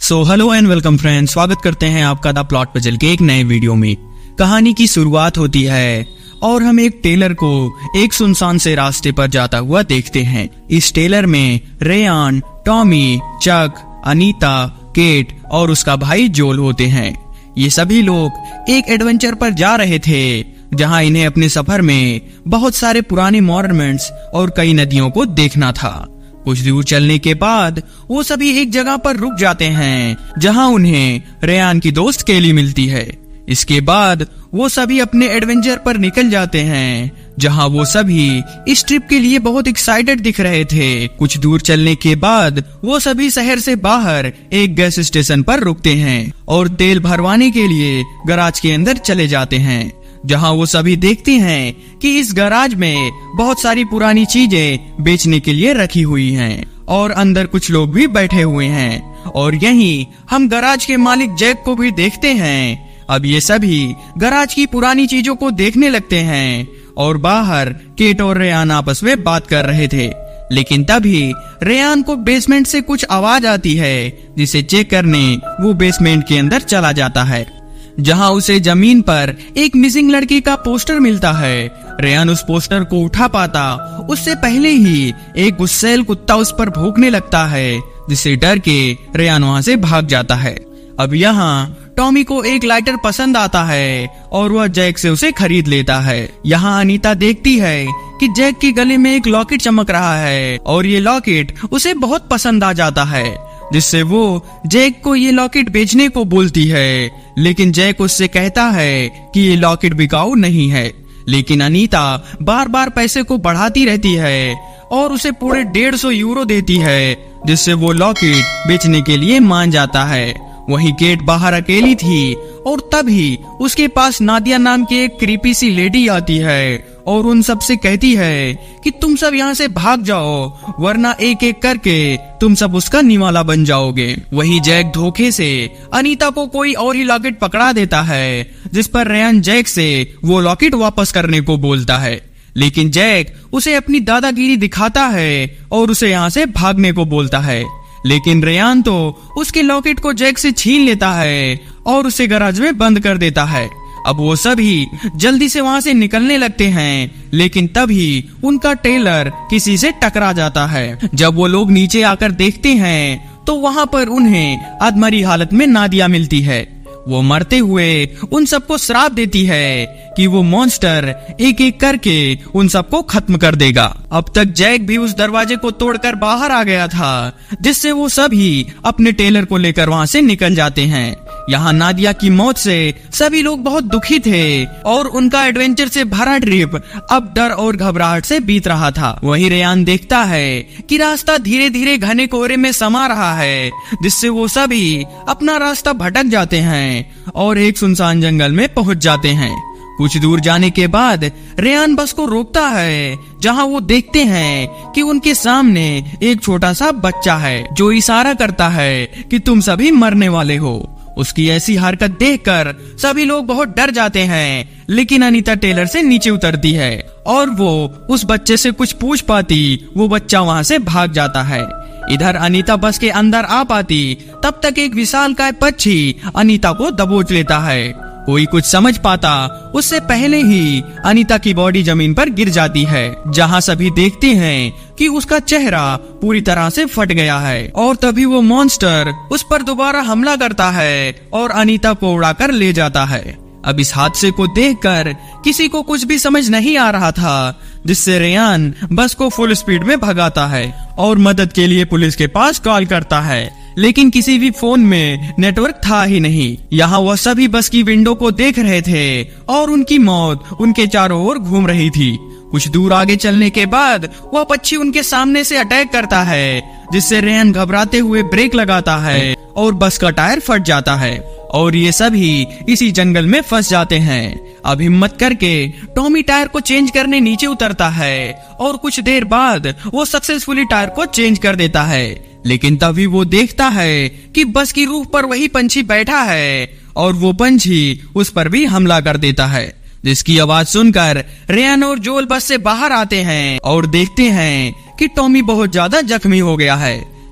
So hello and welcome friends, स्वागत करते हैं आपका द प्लॉट पजल के एक नए वीडियो में। कहानी की शुरुआत होती है और हम एक टेलर को एक सुनसान से रास्ते पर जाता हुआ देखते हैं। इस टेलर में Ryan, Tommy, Chuck, Anita, Kate और उसका भाई जोल होते हैं। ये सभी लोग एक एडवेंचर पर जा रहे थे जहां इन्हें अपने सफर में बहुत सारे पुराने मॉन्यूमेंट्स और कई नदियों को देखना था। कुछ दूर चलने के बाद वो सभी एक जगह पर रुक जाते हैं जहां उन्हें रेयान की दोस्त केली मिलती है। इसके बाद वो सभी अपने एडवेंचर पर निकल जाते हैं जहां वो सभी इस ट्रिप के लिए बहुत एक्साइटेड दिख रहे थे। कुछ दूर चलने के बाद वो सभी शहर से बाहर एक गैस स्टेशन पर रुकते हैं और तेल भरवाने के लिए गैराज के अंदर चले जाते हैं, जहां वो सभी देखते हैं कि इस गैराज में बहुत सारी पुरानी चीजें बेचने के लिए रखी हुई हैं और अंदर कुछ लोग भी बैठे हुए हैं। और यहीं हम गैराज के मालिक जैक को भी देखते हैं। अब ये सभी गैराज की पुरानी चीजों को देखने लगते हैं और बाहर केट और रेयान आपस में बात कर रहे थे। लेकिन तभी रेयान को बेसमेंट से कुछ आवाज आती है, जिसे चेक करने वो बेसमेंट के अंदर चला जाता है, जहां उसे जमीन पर एक मिसिंग लड़की का पोस्टर मिलता है। रेयान उस पोस्टर को उठा पाता उससे पहले ही एक गुस्सैल कुत्ता उस पर भौंकने लगता है, जिससे डर के रेयान वहां से भाग जाता है। अब यहाँ टॉमी को एक लाइटर पसंद आता है और वह जैक से उसे खरीद लेता है। यहाँ अनीता देखती है कि जैक के गले में एक लॉकेट चमक रहा है और ये लॉकेट उसे बहुत पसंद आ जाता है, जिससे वो जैक को ये लॉकेट बेचने को बोलती है। लेकिन जैक उससे कहता है कि ये लॉकेट बिकाऊ नहीं है। लेकिन अनीता बार बार पैसे को बढ़ाती रहती है और उसे पूरे 150 यूरो देती है, जिससे वो लॉकेट बेचने के लिए मान जाता है। वहीं केट बाहर अकेली थी और तभी उसके पास नादिया नाम की एक क्रीपी सी लेडी आती है और उन सब से कहती है कि तुम सब यहाँ से भाग जाओ, वरना एक एक करके तुम सब उसका निवाला बन जाओगे। वहीं जैक धोखे से अनीता को कोई और ही लॉकेट पकड़ा देता है, जिस पर रेयान जैक से वो लॉकेट वापस करने को बोलता है। लेकिन जैक उसे अपनी दादागिरी दिखाता है और उसे यहाँ से भागने को बोलता है। लेकिन रेयान तो उसके लॉकेट को जैक से छीन लेता है और उसे गैराज में बंद कर देता है। अब वो सभी जल्दी से वहां से निकलने लगते हैं, लेकिन तभी उनका टेलर किसी से टकरा जाता है। जब वो लोग नीचे आकर देखते हैं तो वहां पर उन्हें अधमरी हालत में नादिया मिलती है। वो मरते हुए उन सबको श्राप देती है कि वो मॉन्स्टर एक एक करके उन सबको खत्म कर देगा। अब तक जैक भी उस दरवाजे को तोड़कर बाहर आ गया था, जिससे वो सभी अपने टेलर को लेकर वहां से निकल जाते हैं। यहाँ नादिया की मौत से सभी लोग बहुत दुखी थे और उनका एडवेंचर से भरा ट्रिप अब डर और घबराहट से बीत रहा था। वहीं रेयान देखता है कि रास्ता धीरे धीरे घने कोहरे में समा रहा है, जिससे वो सभी अपना रास्ता भटक जाते हैं और एक सुनसान जंगल में पहुंच जाते हैं। कुछ दूर जाने के बाद रेयान बस को रोकता है, जहां वो देखते हैं कि उनके सामने एक छोटा सा बच्चा है जो इशारा करता है कि तुम सभी मरने वाले हो। उसकी ऐसी हरकत देखकर सभी लोग बहुत डर जाते हैं, लेकिन अनीता टेलर से नीचे उतरती है और वो उस बच्चे से कुछ पूछ पाती वो बच्चा वहां से भाग जाता है। इधर अनीता बस के अंदर आ पाती तब तक एक विशालकाय पक्षी अनीता को दबोच लेता है। कोई कुछ समझ पाता उससे पहले ही अनीता की बॉडी जमीन पर गिर जाती है, जहां सभी देखते हैं कि उसका चेहरा पूरी तरह से फट गया है। और तभी वो मॉन्स्टर उस पर दोबारा हमला करता है और अनीता को उड़ाकर ले जाता है। अब इस हादसे को देखकर किसी को कुछ भी समझ नहीं आ रहा था, जिससे रेयान बस को फुल स्पीड में भगाता है और मदद के लिए पुलिस के पास कॉल करता है। लेकिन किसी भी फोन में नेटवर्क था ही नहीं। यहाँ वह सभी बस की विंडो को देख रहे थे और उनकी मौत उनके चारों ओर घूम रही थी। कुछ दूर आगे चलने के बाद वह पक्षी उनके सामने से अटैक करता है, जिससे रेयान घबराते हुए ब्रेक लगाता है और बस का टायर फट जाता है और ये सभी इसी जंगल में फंस जाते हैं। अब हिम्मत करके टॉमी टायर को चेंज करने नीचे उतरता है और कुछ देर बाद वो सक्सेसफुली टायर को चेंज कर देता है। लेकिन तभी वो देखता है कि बस की रूफ पर वही पंछी बैठा है और वो पंछी उस पर भी हमला कर देता है, जिसकी आवाज सुनकर रेयान और जोल बस से बाहर आते हैं और देखते हैं कि टॉमी बहुत ज्यादा जख्मी हो गया है।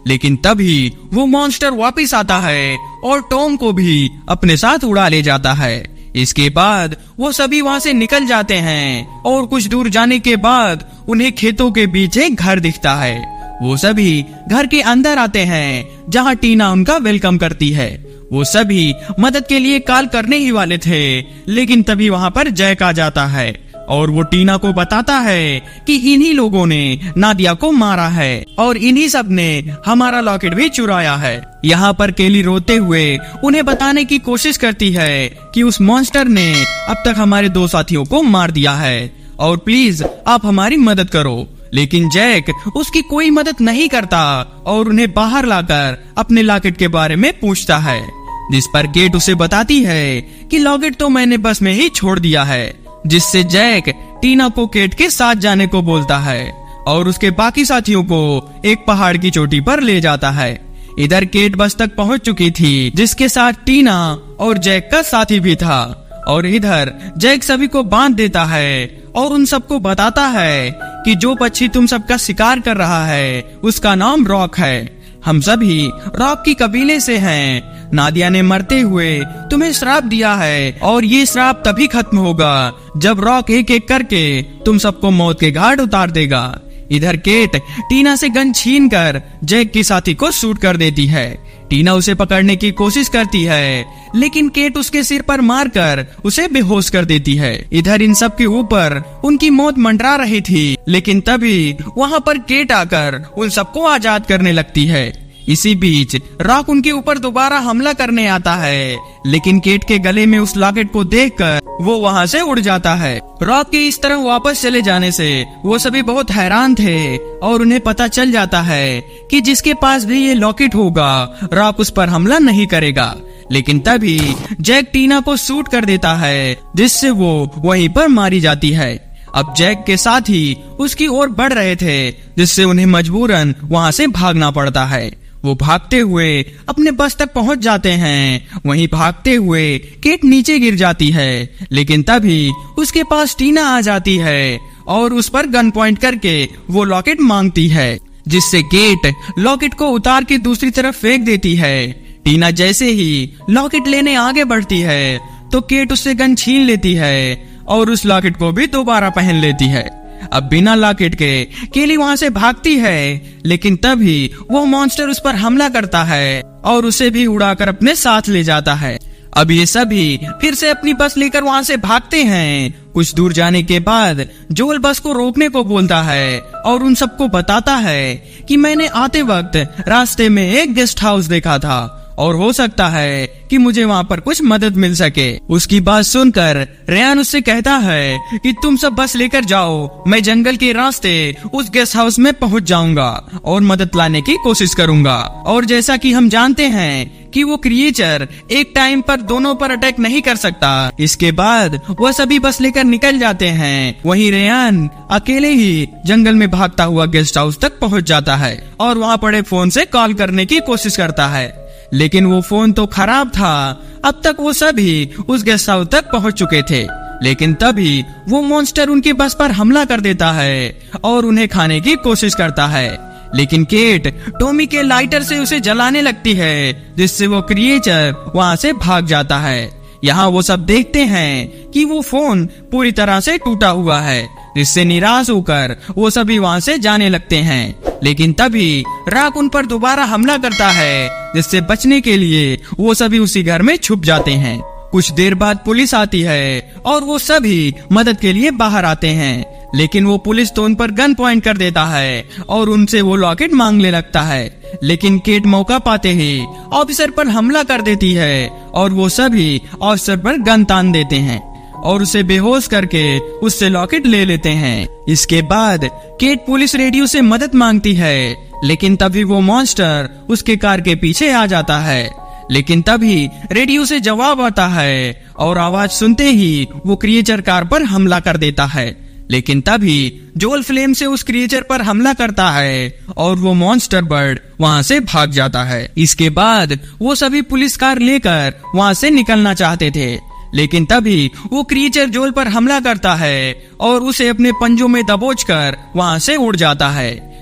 लेकिन तभी वो मॉन्स्टर वापस आता है और टॉम को भी अपने साथ उड़ा ले जाता है। इसके बाद वो सभी वहाँ से निकल जाते हैं और कुछ दूर जाने के बाद उन्हें खेतों के बीच एक घर दिखता है। वो सभी घर के अंदर आते हैं जहाँ टीना उनका वेलकम करती है। वो सभी मदद के लिए कॉल करने ही वाले थे, लेकिन तभी वहाँ पर जैक आ जाता है और वो टीना को बताता है कि इन्हीं लोगों ने नादिया को मारा है और इन्हीं सब ने हमारा लॉकेट भी चुराया है। यहाँ पर केली रोते हुए उन्हें बताने की कोशिश करती है कि उस मॉन्स्टर ने अब तक हमारे 2 साथियों को मार दिया है और प्लीज आप हमारी मदद करो। लेकिन जैक उसकी कोई मदद नहीं करता और उन्हें बाहर लाकर अपने लॉकेट के बारे में पूछता है, जिस पर केट उसे बताती है कि लॉकेट तो मैंने बस में ही छोड़ दिया है। जिससे जैक टीना को केट के साथ जाने को बोलता है और उसके बाकी साथियों को एक पहाड़ की चोटी पर ले जाता है। इधर केट बस तक पहुंच चुकी थी, जिसके साथ टीना और जैक का साथी भी था। और इधर जैक सभी को बांध देता है और उन सबको बताता है कि जो पक्षी तुम सबका शिकार कर रहा है उसका नाम रॉक है। हम सभी रॉक की कबीले से हैं। नादिया ने मरते हुए तुम्हें श्राप दिया है और ये श्राप तभी खत्म होगा जब रॉक एक एक करके तुम सबको मौत के घाट उतार देगा। इधर केट टीना से गन छीनकर जैक की साथी को शूट कर देती है। टीना उसे पकड़ने की कोशिश करती है, लेकिन केट उसके सिर पर मारकर उसे बेहोश कर देती है। इधर इन सब के ऊपर उनकी मौत मंडरा रही थी, लेकिन तभी वहाँ पर केट आकर उन सबको आजाद करने लगती है। इसी बीच रॉक उनके ऊपर दोबारा हमला करने आता है, लेकिन केट के गले में उस लॉकेट को देखकर वो वहाँ से उड़ जाता है। रॉक के इस तरह वापस चले जाने से वो सभी बहुत हैरान थे और उन्हें पता चल जाता है कि जिसके पास भी ये लॉकेट होगा रॉक उस पर हमला नहीं करेगा। लेकिन तभी जैक टीना को शूट कर देता है, जिससे वो वहीं पर मारी जाती है। अब जैक के साथ ही उसकी ओर बढ़ रहे थे, जिससे उन्हें मजबूरन वहाँ से भागना पड़ता है। वो भागते हुए अपने बस तक पहुंच जाते हैं। वहीं भागते हुए केट नीचे गिर जाती है, लेकिन तभी उसके पास टीना आ जाती है और उस पर गन पॉइंट करके वो लॉकेट मांगती है, जिससे केट लॉकेट को उतार के दूसरी तरफ फेंक देती है। टीना जैसे ही लॉकेट लेने आगे बढ़ती है तो केट उससे गन छीन लेती है और उस लॉकेट को भी दोबारा पहन लेती है। अब बिना लॉकेट के केली वहाँ से भागती है, लेकिन तभी वो मॉन्स्टर उस पर हमला करता है और उसे भी उड़ाकर अपने साथ ले जाता है। अब ये सभी फिर से अपनी बस लेकर वहाँ से भागते हैं। कुछ दूर जाने के बाद जोल बस को रोकने को बोलता है और उन सबको बताता है कि मैंने आते वक्त रास्ते में एक गेस्ट हाउस देखा था और हो सकता है कि मुझे वहाँ पर कुछ मदद मिल सके। उसकी बात सुनकर रेयान उससे कहता है कि तुम सब बस लेकर जाओ, मैं जंगल के रास्ते उस गेस्ट हाउस में पहुँच जाऊंगा और मदद लाने की कोशिश करूंगा। और जैसा कि हम जानते हैं कि वो क्रिएचर एक टाइम पर दोनों पर अटैक नहीं कर सकता। इसके बाद वह सभी बस लेकर निकल जाते हैं। वहीं रेयान अकेले ही जंगल में भागता हुआ गेस्ट हाउस तक पहुँच जाता है और वहाँ पड़े फोन से कॉल करने की कोशिश करता है, लेकिन वो फोन तो खराब था। अब तक वो सभी उस गेस्ट हाउस तक पहुंच चुके थे, लेकिन तभी वो मॉन्स्टर उनकी बस पर हमला कर देता है और उन्हें खाने की कोशिश करता है। लेकिन केट टॉमी के लाइटर से उसे जलाने लगती है, जिससे वो क्रिएचर वहां से भाग जाता है। यहाँ वो सब देखते हैं कि वो फोन पूरी तरह से टूटा हुआ है, जिससे निराश होकर वो सभी वहाँ से जाने लगते हैं। लेकिन तभी रॉक उन पर दोबारा हमला करता है, जिससे बचने के लिए वो सभी उसी घर में छुप जाते हैं। कुछ देर बाद पुलिस आती है और वो सभी मदद के लिए बाहर आते हैं, लेकिन वो पुलिस तो उन पर गन पॉइंट कर देता है और उनसे वो लॉकेट मांगने लगता है। लेकिन केट मौका पाते ही ऑफिसर पर हमला कर देती है और वो सभी ऑफिसर पर गन तान देते हैं और उसे बेहोश करके उससे लॉकेट ले लेते हैं। इसके बाद केट पुलिस रेडियो से मदद मांगती है, लेकिन तभी वो मॉन्स्टर उसके कार के पीछे आ जाता है। लेकिन तभी रेडियो से जवाब आता है और आवाज सुनते ही वो क्रिएचर कार पर हमला कर देता है। लेकिन तभी जोल फ्लेम से उस क्रिएचर पर हमला करता है और वो मॉन्स्टर बर्ड वहाँ से भाग जाता है। इसके बाद वो सभी पुलिस कार लेकर वहाँ से निकलना चाहते थे, लेकिन तभी वो क्रिएचर जोल पर हमला करता है और उसे अपने पंजों में दबोचकर वहाँ से उड़ जाता है।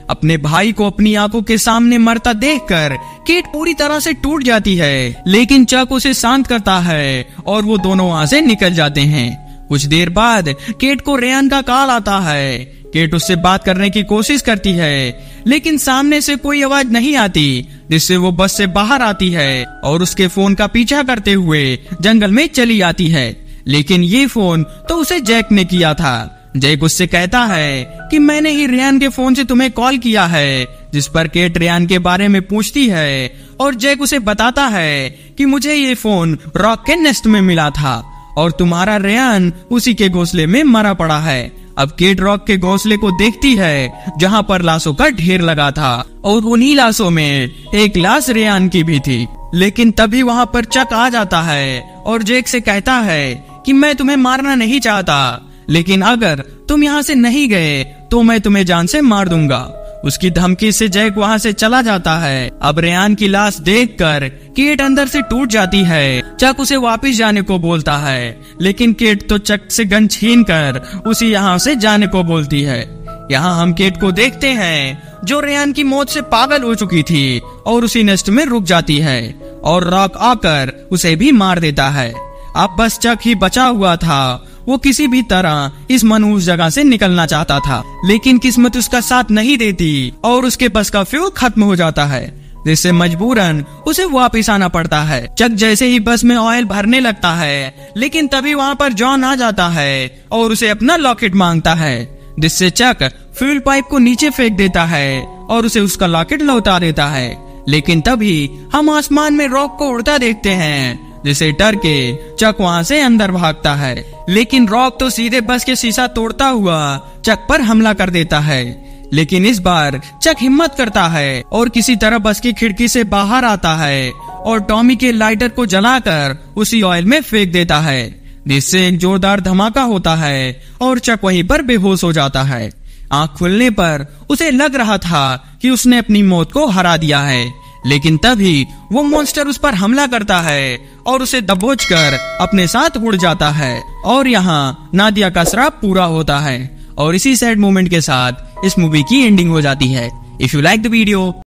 अपने भाई को अपनी आंखों के सामने मरता देखकर केट पूरी तरह से टूट जाती है, लेकिन चक उसे शांत करता है और वो दोनों वहां से निकल जाते हैं। कुछ देर बाद केट को रेयान का कॉल आता है। केट उससे बात करने की कोशिश करती है, लेकिन सामने से कोई आवाज नहीं आती, जिससे वो बस से बाहर आती है और उसके फोन का पीछा करते हुए जंगल में चली आती है। लेकिन ये फोन तो उसे जैक ने किया था। जैक उससे कहता है कि मैंने ही रेयान के फोन से तुम्हें कॉल किया है, जिस पर केट रेयान के बारे में पूछती है और जैक उसे बताता है कि मुझे ये फोन रॉक के नेस्ट में मिला था और तुम्हारा रेयान उसी के घोंसले में मरा पड़ा है। अब केट रॉक के घोंसले को देखती है जहाँ पर लाशों का ढेर लगा था और उन्हीं लाशों में एक लाश रेयान की भी थी। लेकिन तभी वहाँ पर चक आ जाता है और जैक से कहता है कि मैं तुम्हें मारना नहीं चाहता, लेकिन अगर तुम यहाँ से नहीं गए तो मैं तुम्हें जान से मार दूंगा। उसकी धमकी से जैक वहाँ से चला जाता है। अब रेयान की लाश देखकर केट अंदर से टूट जाती है। चक उसे वापस जाने को बोलता है, लेकिन केट तो चक से गन छीन कर उसे यहाँ से जाने को बोलती है। यहाँ हम केट को देखते हैं जो रेयान की मौत से पागल हो चुकी थी और उसी नेस्ट में रुक जाती है और रॉक आकर उसे भी मार देता है। अब बस चक ही बचा हुआ था। वो किसी भी तरह इस मनहूस जगह से निकलना चाहता था, लेकिन किस्मत उसका साथ नहीं देती और उसके बस का फ्यूल खत्म हो जाता है, जिससे मजबूरन उसे वापस आना पड़ता है। चक जैसे ही बस में ऑयल भरने लगता है, लेकिन तभी वहाँ पर जॉन आ जाता है और उसे अपना लॉकेट मांगता है, जिससे चक फ्यूल पाइप को नीचे फेंक देता है और उसे उसका लॉकेट लौटा देता है। लेकिन तभी हम आसमान में रॉक को उड़ता देखते हैं, जिसे डर के चक वहाँ से अंदर भागता है। लेकिन रॉक तो सीधे बस के शीशा तोड़ता हुआ चक पर हमला कर देता है। लेकिन इस बार चक हिम्मत करता है और किसी तरह बस की खिड़की से बाहर आता है और टॉमी के लाइटर को जलाकर उसी ऑयल में फेंक देता है, जिससे एक जोरदार धमाका होता है और चक वहीं पर बेहोश हो जाता है। आंख खुलने पर उसे लग रहा था कि उसने अपनी मौत को हरा दिया है, लेकिन तभी वो मॉन्स्टर उस पर हमला करता है और उसे दबोचकर अपने साथ उड़ जाता है। और यहाँ नादिया का श्राप पूरा होता है और इसी सैड मोमेंट के साथ इस मूवी की एंडिंग हो जाती है। If you like the video